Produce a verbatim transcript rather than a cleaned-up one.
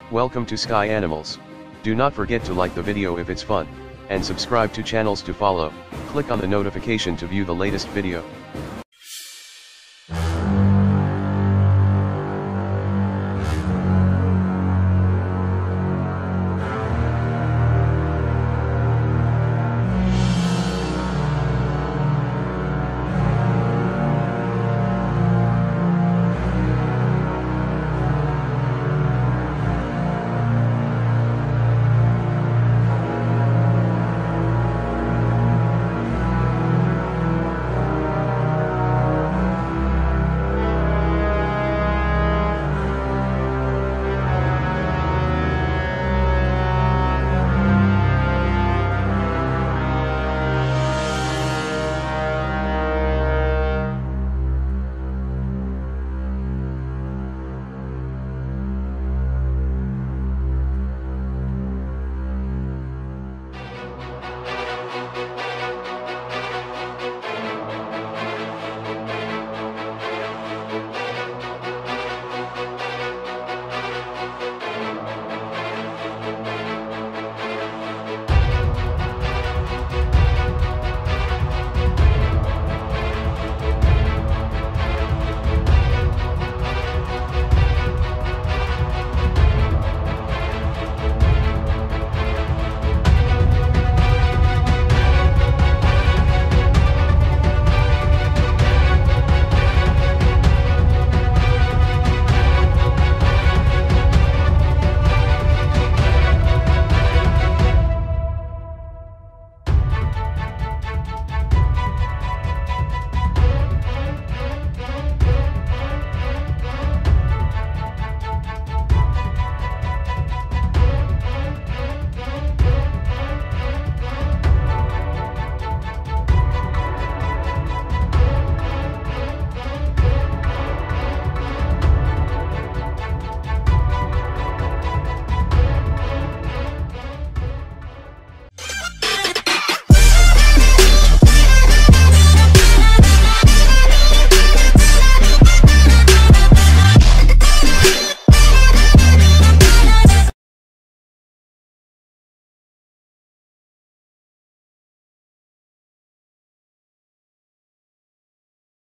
Welcome to Sky Animals. Do not forget to like the video if it's fun, and subscribe to channels to follow. Click on the notification to view the latest video.